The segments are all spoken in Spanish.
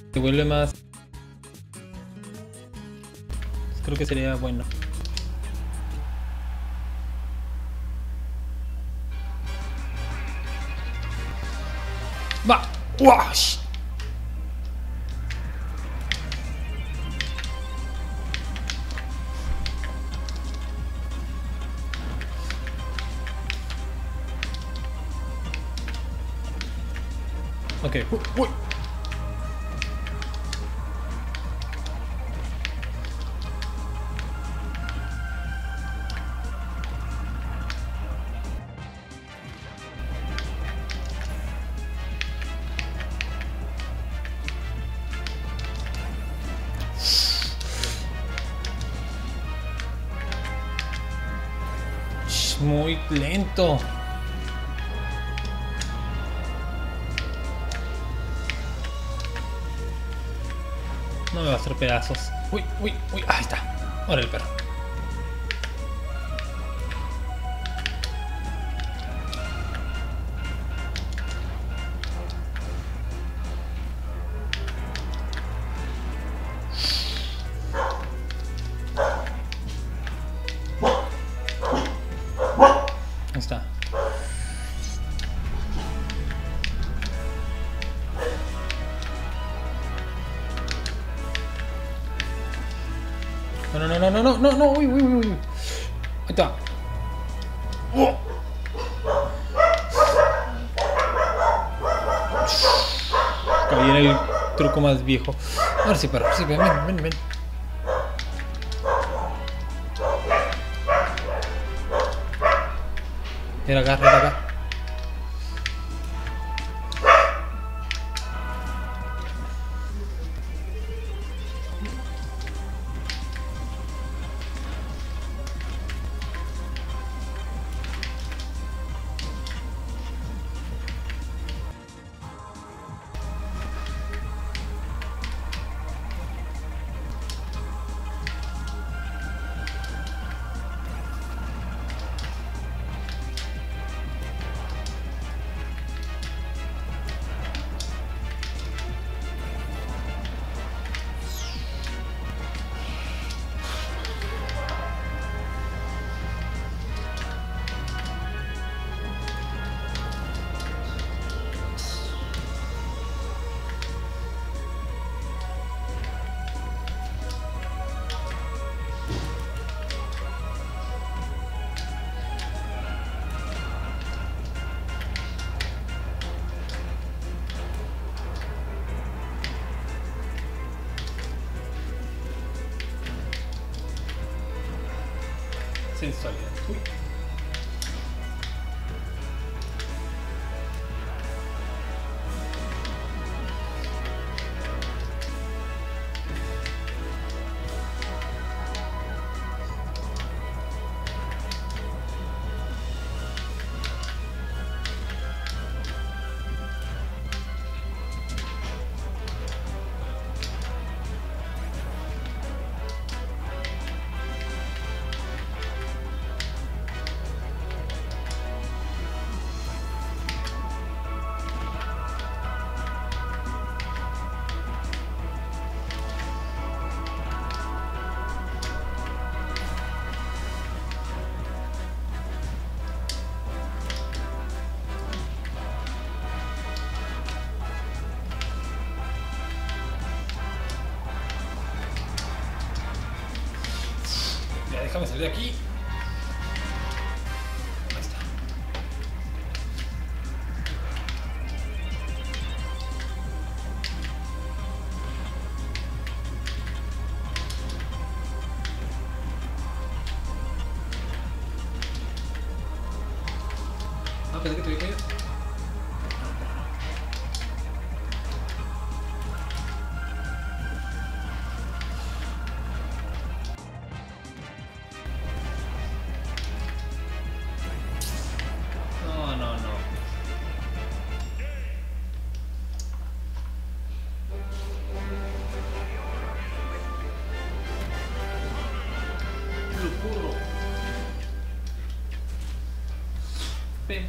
Se vuelve más... Creo que sería bueno. ¡Va! ¡Wash! Ok, uy. Muy lento. No me va a hacer pedazos. Uy, uy, uy. Ahí está. Ahora el perro. Ahí está. No, no, no, no, no, no, no, uy, uy, uy, uy. Ahí está. Acá viene el truco más viejo. Ahora sí, perro, sí, ven, ven, ven, ven. Era acá, era acá. Sensualidad. Uy. Ya, déjame salir de aquí. Ahí está. Ah, pensé que te había caído. No, no, no. Curro. Ven.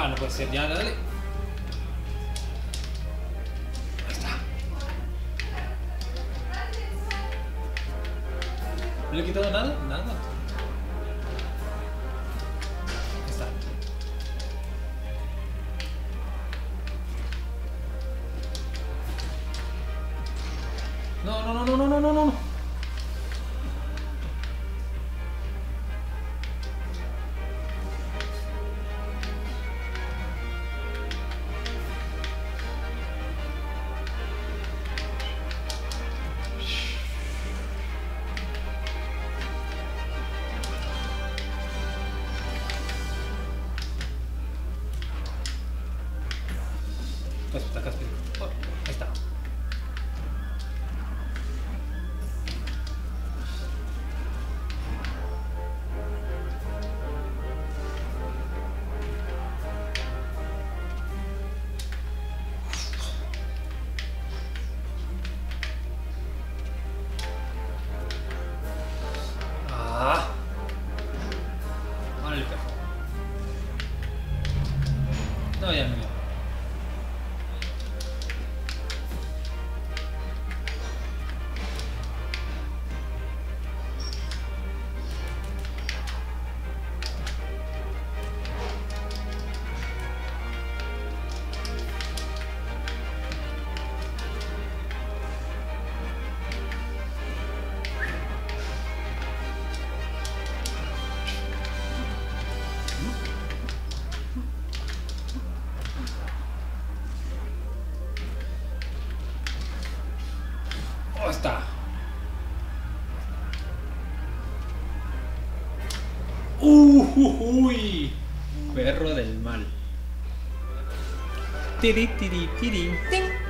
Ah, no puede ser, ya, dale. Ahí está. ¿No le he quitado nada? Nada. Ahí está. No, no, no, no, no, no, no, no. Cáspita, cáspita. Oh, ahí está. Ah. Vale, perro. No, ya me. Oh, está. Uy. Perro del mal. Tiri, tiri, tiri. Ting.